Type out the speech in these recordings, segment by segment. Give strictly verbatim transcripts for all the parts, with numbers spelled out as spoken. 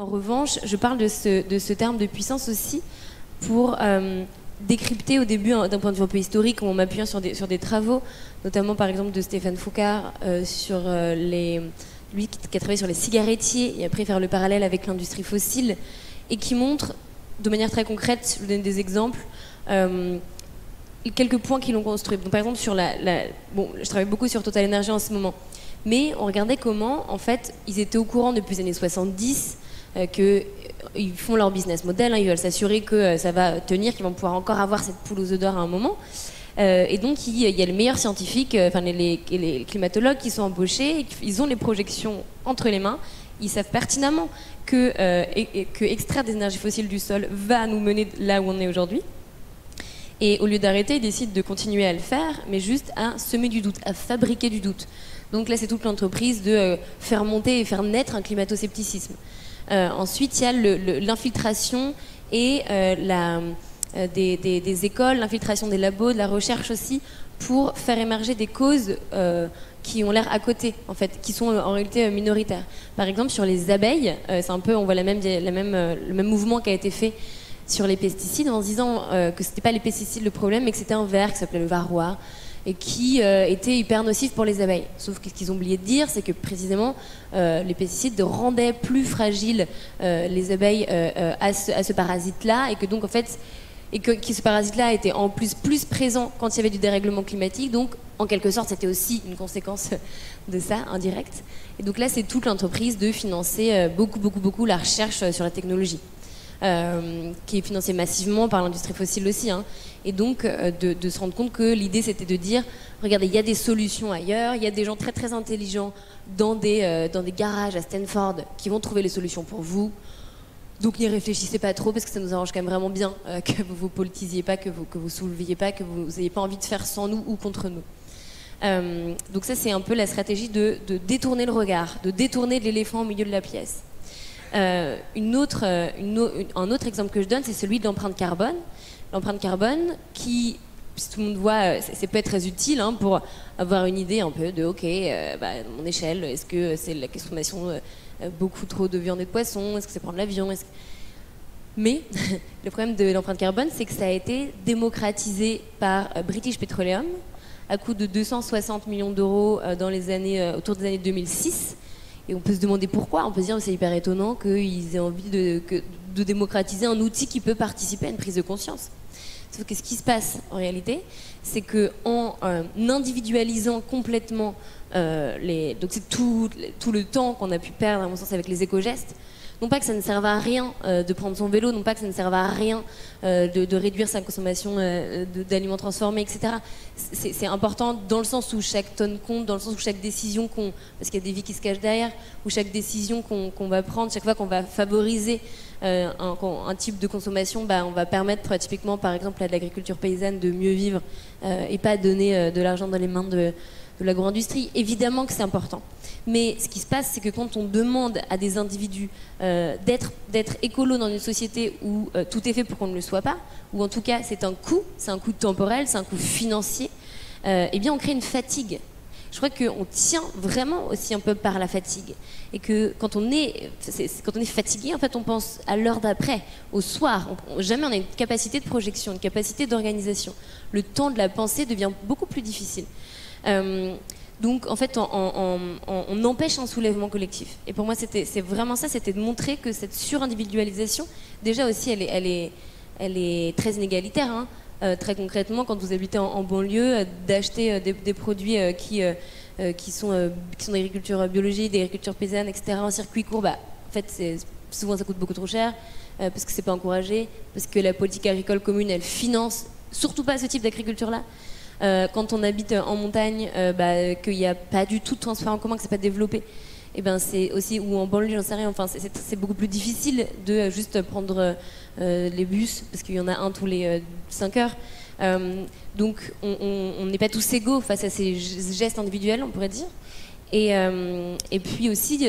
revanche, je parle de ce, de ce terme de puissance aussi pour euh, décrypter au début d'un point de vue un peu historique, en m'appuyant sur des, sur des travaux, notamment par exemple de Stéphane Foucard, euh, sur euh, les, lui qui, qui a travaillé sur les cigarettiers et après faire le parallèle avec l'industrie fossile, et qui montre de manière très concrète, je vous donne des exemples, euh, quelques points qui l'ont construit. Donc, par exemple, sur la, la, bon, je travaille beaucoup sur Total Energy en ce moment, mais on regardait comment, en fait, ils étaient au courant depuis les années soixante-dix euh, qu'ils font leur business model, hein, ils veulent s'assurer que euh, ça va tenir, qu'ils vont pouvoir encore avoir cette poule aux œufs d'or à un moment. Euh, et donc, il, il y a les meilleurs scientifiques, euh, enfin les, les, les climatologues qui sont embauchés, ils ont les projections entre les mains, ils savent pertinemment que, euh, et, et, que extraire des énergies fossiles du sol va nous mener là où on est aujourd'hui. Et au lieu d'arrêter, ils décident de continuer à le faire, mais juste à semer du doute, à fabriquer du doute. Donc là, c'est toute l'entreprise de euh, faire monter et faire naître un climato-scepticisme. Euh, ensuite, il y a l'infiltration et euh, la, euh, des, des, des écoles, l'infiltration des labos, de la recherche aussi, pour faire émerger des causes euh, qui ont l'air à côté, en fait, qui sont en réalité minoritaires. Par exemple, sur les abeilles, euh, c'est un peu, on voit la même, la même, euh, le même mouvement qui a été fait sur les pesticides, en se disant euh, que c'était pas les pesticides le problème, mais que c'était un ver qui s'appelait le varroa, et qui euh, était hyper nocif pour les abeilles. Sauf que ce qu'ils ont oublié de dire, c'est que précisément euh, les pesticides rendaient plus fragiles euh, les abeilles euh, euh, à ce, à ce parasite-là, et que donc en fait, et que, que ce parasite-là était en plus plus présent quand il y avait du dérèglement climatique. Donc en quelque sorte, c'était aussi une conséquence de ça, indirecte. Et donc là, c'est toute l'entreprise de financer euh, beaucoup, beaucoup, beaucoup la recherche euh, sur la technologie. Euh, qui est financé massivement par l'industrie fossile aussi, hein. Et donc euh, de, de se rendre compte que l'idée c'était de dire, regardez, il y a des solutions ailleurs, il y a des gens très très intelligents dans des, euh, dans des garages à Stanford qui vont trouver les solutions pour vous, donc n'y réfléchissez pas trop parce que ça nous arrange quand même vraiment bien euh, que vous vous politisiez pas, que vous que vous souleviez pas, que vous n'ayez pas envie de faire sans nous ou contre nous. Euh, donc ça c'est un peu la stratégie de, de détourner le regard, de détourner de l'éléphant au milieu de la pièce. Euh, une autre, une, une, un autre exemple que je donne, c'est celui de l'empreinte carbone. L'empreinte carbone qui, si tout le monde voit, c'est peut être très utile hein, pour avoir une idée un peu de, ok, euh, bah, à mon échelle, est-ce que c'est la consommation euh, beaucoup trop de viande et de poisson, est-ce que c'est prendre l'avion, est-ce que... Mais le problème de l'empreinte carbone, c'est que ça a été démocratisé par euh, British Petroleum à coût de deux cent soixante millions d'euros euh, dans les années, euh, autour des années deux mille six. Et on peut se demander pourquoi, on peut se dire que c'est hyper étonnant qu'ils aient envie de, que, de démocratiser un outil qui peut participer à une prise de conscience. Sauf que ce qui se passe en réalité, c'est qu'en euh, individualisant complètement euh, les... Donc c'est tout, tout le temps qu'on a pu perdre, à mon sens, avec les éco-gestes. Non pas que ça ne serve à rien euh, de prendre son vélo, non pas que ça ne serve à rien euh, de, de réduire sa consommation euh, d'aliments transformés, et cetera. C'est important dans le sens où chaque tonne compte, dans le sens où chaque décision qu'on... Parce qu'il y a des vies qui se cachent derrière, où chaque décision qu'on qu'on va prendre, chaque fois qu'on va favoriser euh, un, un type de consommation, bah, on va permettre euh, typiquement par exemple à l'agriculture paysanne de mieux vivre euh, et pas donner euh, de l'argent dans les mains de... de l'agro-industrie. Évidemment que c'est important. Mais ce qui se passe, c'est que quand on demande à des individus euh, d'être d'être écolo dans une société où euh, tout est fait pour qu'on ne le soit pas, ou en tout cas c'est un coût, c'est un coût temporel, c'est un coût financier, euh, eh bien on crée une fatigue. Je crois qu'on tient vraiment aussi un peu par la fatigue. Et que quand on est, c'est, quand on est fatigué, en fait, on pense à l'heure d'après, au soir. On, jamais on a une capacité de projection, une capacité d'organisation. Le temps de la pensée devient beaucoup plus difficile. Euh, donc en fait on, on, on, on empêche un soulèvement collectif et pour moi c'était c'est vraiment ça, c'était de montrer que cette surindividualisation déjà aussi elle est, elle est, elle est très inégalitaire hein. euh, très concrètement quand vous habitez en, en banlieue euh, d'acheter euh, des, des produits euh, qui, euh, euh, qui sont, euh, qui sont d'agriculture biologique, d'agriculture paysanne, etc. en circuit court, bah, en fait c'est, souvent ça coûte beaucoup trop cher euh, parce que c'est pas encouragé, parce que la politique agricole commune elle finance surtout pas ce type d'agriculture là. Euh, quand on habite en montagne, euh, bah, qu'il n'y a pas du tout de transport en commun, que c'est pas développé, et ben c'est aussi, ou en banlieue, j'en sais rien, enfin c'est beaucoup plus difficile de juste prendre euh, les bus, parce qu'il y en a un tous les euh, cinq heures. Euh, donc on n'est pas tous égaux face à ces gestes individuels, on pourrait dire. Et, euh, et puis aussi,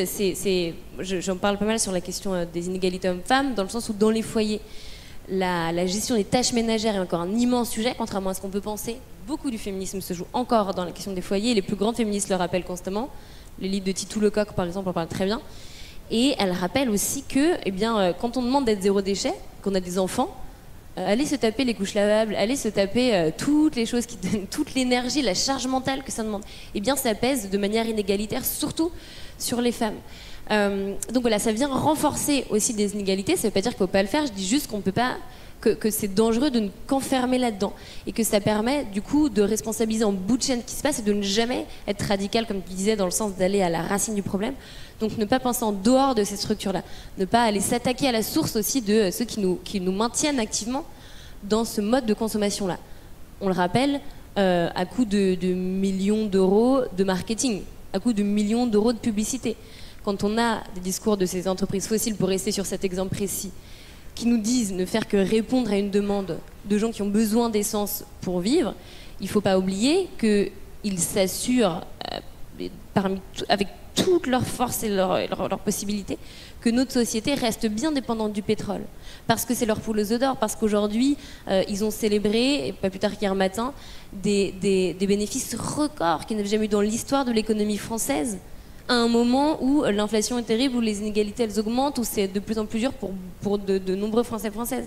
j'en parle pas mal sur la question euh, des inégalités hommes-femmes, dans le sens où dans les foyers, La, la gestion des tâches ménagères est encore un immense sujet, contrairement à ce qu'on peut penser. Beaucoup du féminisme se joue encore dans la question des foyers. Les plus grandes féministes le rappellent constamment. Les livres de Titou Lecoq, par exemple, en parlent très bien. Et elle rappelle aussi que eh bien, euh, quand on demande d'être zéro déchet, qu'on a des enfants, euh, allez se taper les couches lavables, allez se taper euh, toutes les choses qui donnent, toute l'énergie, la charge mentale que ça demande, eh bien ça pèse de manière inégalitaire, surtout sur les femmes. Euh, donc voilà, ça vient renforcer aussi des inégalités. Ça ne veut pas dire qu'il ne faut pas le faire, je dis juste qu'on peut pas... que, que c'est dangereux de ne qu'enfermer là-dedans et que ça permet du coup de responsabiliser en bout de chaîne ce qui se passe et de ne jamais être radical, comme tu disais, dans le sens d'aller à la racine du problème. Donc ne pas penser en dehors de ces structures-là, ne pas aller s'attaquer à la source aussi de ceux qui nous, qui nous maintiennent activement dans ce mode de consommation-là. On le rappelle, euh, à coût de, de millions d'euros de marketing, à coût de millions d'euros de publicité. Quand on a des discours de ces entreprises fossiles, pour rester sur cet exemple précis, qui nous disent ne faire que répondre à une demande de gens qui ont besoin d'essence pour vivre, il ne faut pas oublier qu'ils s'assurent, euh, parmi avec toute leur force et leurs leur, leur possibilités, que notre société reste bien dépendante du pétrole. Parce que c'est leur poule aux œufs d'or, parce qu'aujourd'hui, euh, ils ont célébré, et pas plus tard qu'hier matin, des, des, des bénéfices records qu'ils n'avaient jamais eu dans l'histoire de l'économie française, à un moment où l'inflation est terrible, où les inégalités elles augmentent, où c'est de plus en plus dur pour, pour de, de nombreux Français et Françaises.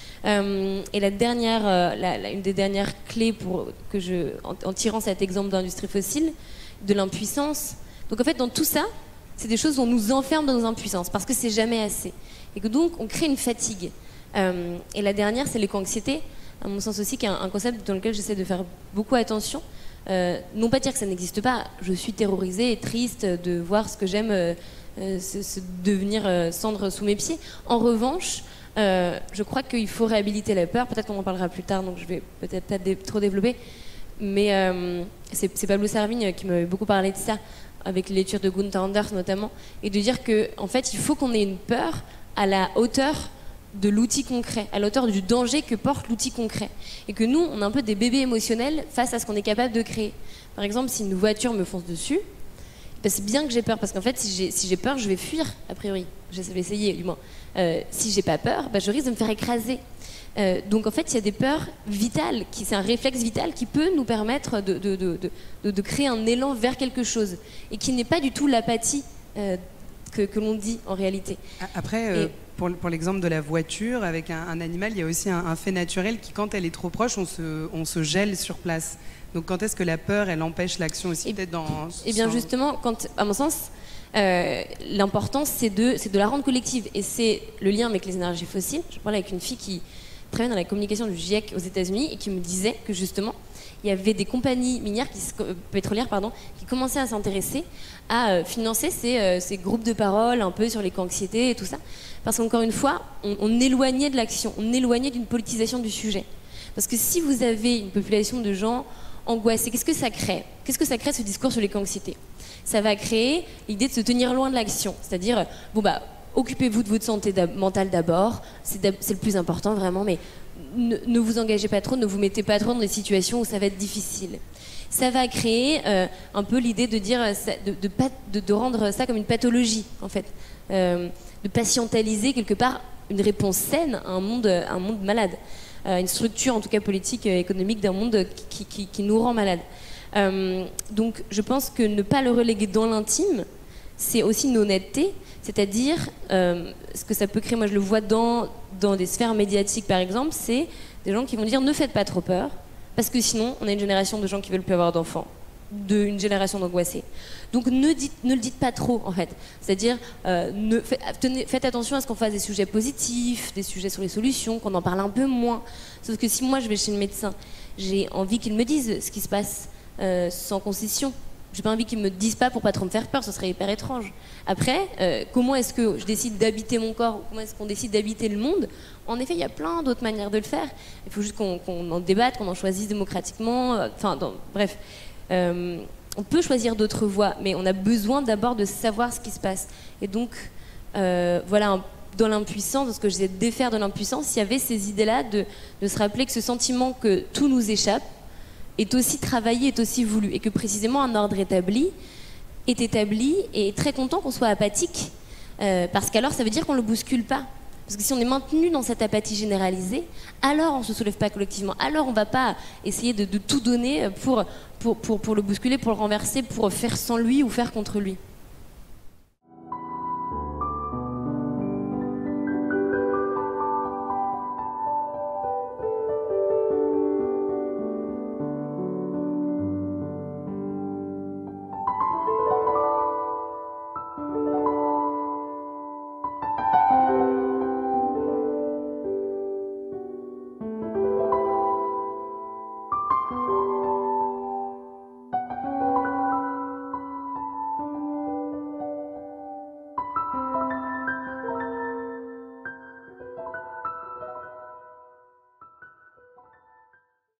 Euh, et la dernière, euh, la, la, une des dernières clés pour que je, en, en tirant cet exemple d'industrie fossile, de l'impuissance. Donc en fait, dans tout ça, c'est des choses où on nous enferme dans nos impuissances parce que c'est jamais assez. Et que donc on crée une fatigue. Euh, et la dernière, c'est l'éco-anxiété, à mon sens aussi, qui est un, un concept dans lequel j'essaie de faire beaucoup attention. Euh, non pas dire que ça n'existe pas, je suis terrorisée et triste de voir ce que j'aime euh, euh, se, se devenir euh, cendre sous mes pieds. En revanche, euh, je crois qu'il faut réhabiliter la peur, peut-être qu'on en parlera plus tard, donc je vais peut-être pas dé- trop développer, mais euh, c'est, c'est Pablo Servigne qui m'avait beaucoup parlé de ça, avec les lectures de Gunther Anders notamment, et de dire qu'en en fait il faut qu'on ait une peur à la hauteur de l'outil concret, à la hauteur du danger que porte l'outil concret. Et que nous, on a un peu des bébés émotionnels face à ce qu'on est capable de créer. Par exemple, si une voiture me fonce dessus, ben c'est bien que j'ai peur, parce qu'en fait, si j'ai, si j'ai peur, je vais fuir, a priori. Je vais essayer, du moins. Euh, si j'ai pas peur, ben je risque de me faire écraser. Euh, donc en fait, il y a des peurs vitales, qui, c'est un réflexe vital qui peut nous permettre de, de, de, de, de créer un élan vers quelque chose, et qui n'est pas du tout l'apathie euh, que, que l'on dit en réalité. Après... Euh... Et, Pour, pour l'exemple de la voiture, avec un, un animal, il y a aussi un, un fait naturel qui, quand elle est trop proche, on se, on se gèle sur place. Donc quand est-ce que la peur, elle empêche l'action aussi, et, peut-être dans... Eh bien justement, quand, à mon sens, euh, l'important, c'est de, c'est de la rendre collective. Et c'est le lien avec les énergies fossiles. Je parlais avec une fille qui travaille dans la communication du GIEC aux États-Unis et qui me disait que justement, il y avait des compagnies minières, qui, euh, pétrolières, pardon, qui commençaient à s'intéresser à euh, financer ces, euh, ces groupes de parole un peu sur l'éco-anxiété et tout ça. Parce qu'encore une fois, on, on éloignait de l'action, on éloignait d'une politisation du sujet. Parce que si vous avez une population de gens angoissés, qu'est-ce que ça crée ? Qu'est-ce que ça crée, ce discours sur l'éco-anxiété ? Ça va créer l'idée de se tenir loin de l'action. C'est-à-dire, bon bah, occupez-vous de votre santé d'ab- mentale d'abord, c'est, d'ab- c'est le plus important vraiment, mais ne, ne vous engagez pas trop, ne vous mettez pas trop dans des situations où ça va être difficile. Ça va créer euh, un peu l'idée de dire, de, de, de, de rendre ça comme une pathologie, en fait. Euh, de patientaliser quelque part une réponse saine à un monde, un monde malade. Euh, une structure, en tout cas politique, euh, économique d'un monde qui, qui, qui nous rend malades. Euh, donc je pense que ne pas le reléguer dans l'intime, c'est aussi une honnêteté, c'est-à-dire euh, ce que ça peut créer, moi je le vois dans, dans des sphères médiatiques par exemple, c'est des gens qui vont dire ne faites pas trop peur, parce que sinon on a une génération de gens qui veulent plus avoir d'enfants, de, une génération d'angoissés. Donc ne, dites, ne le dites pas trop en fait, c'est-à-dire euh, ne, fait, tenez, faites attention à ce qu'on fasse des sujets positifs, des sujets sur les solutions, qu'on en parle un peu moins. Sauf que si moi je vais chez le médecin, j'ai envie qu'il me dise ce qui se passe euh, sans concession. J'ai pas envie qu'ils me disent pas pour pas trop me faire peur, ce serait hyper étrange. Après, euh, comment est-ce que je décide d'habiter mon corps, ou comment est-ce qu'on décide d'habiter le monde ? En effet, il y a plein d'autres manières de le faire. Il faut juste qu'on, qu'on en débatte, qu'on en choisisse démocratiquement. Enfin, euh, bref. Euh, on peut choisir d'autres voies, mais on a besoin d'abord de savoir ce qui se passe. Et donc, euh, voilà, un, dans l'impuissance, dans ce que j'essaie de défaire de l'impuissance, il y avait ces idées-là de, de se rappeler que ce sentiment que tout nous échappe est aussi travaillé, est aussi voulu. Et que précisément un ordre établi est établi et est très content qu'on soit apathique, euh, parce qu'alors ça veut dire qu'on ne le bouscule pas. Parce que si on est maintenu dans cette apathie généralisée, alors on ne se soulève pas collectivement, alors on ne va pas essayer de, de tout donner pour, pour, pour, pour le bousculer, pour le renverser, pour faire sans lui ou faire contre lui.